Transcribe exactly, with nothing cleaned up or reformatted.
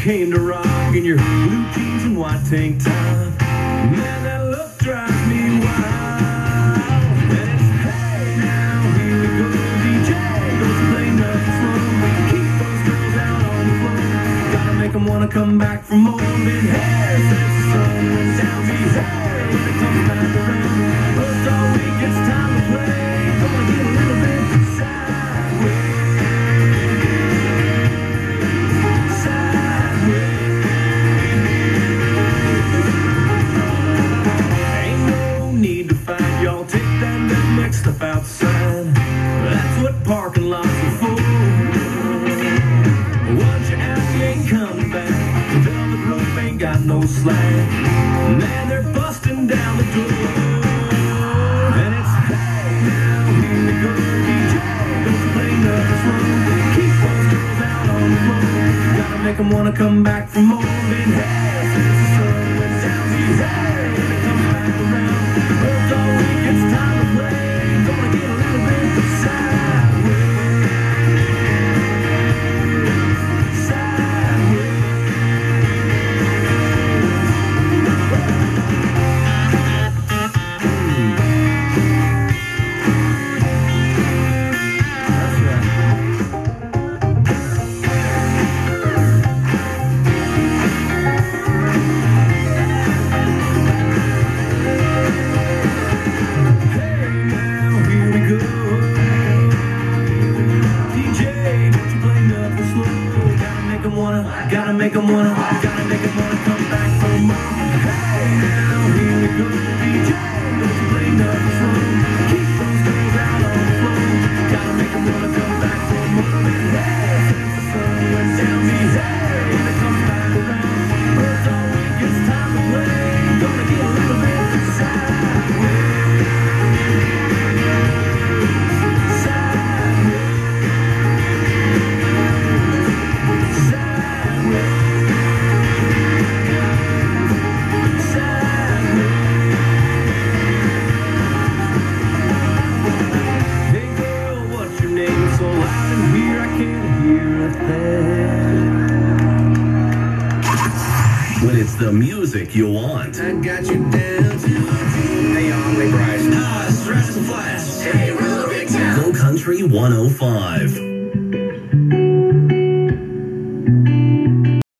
came to rock in your blue jeans and white tank top. Man, that look drives me wild. And it's hey now, here we go, D J, don't you play nothing slow. Keep those girls out on the floor. Gotta make them wanna come back for more. Been hair since the sun went down. Be hey when it comes back around. First all week it's time to play. Gonna get a little bit sideways. Stuff outside, that's what parking lots are for. Once you're out, you ain't coming back. The velvet rope ain't got no slack. Man, they're busting down the door. And it's hey now, here we go, D J, don't you play nothing slow. Keep those girls out on the floor. Gotta make them wanna come back for more. Been hey since the sun went down. Be hey when it comes back around. First all week it's time to play. Gonna get a little bit sideways, sideways. That's right. Gotta make them wanna, gotta make them wanna come back for more. Hey now, here we go, D J, don't you play nothing slow. Keep those girls out on the floor. Gotta make them wanna come back for more. Hey, since the sun went down, be hey when it comes back around. First all week it's time to play. Gonna get a little bit sideways. When it's the music you want. I got you down to a T. Hey, on me, Bryce. Ah, stress and flats. Hey, real big town. Go Country one oh five.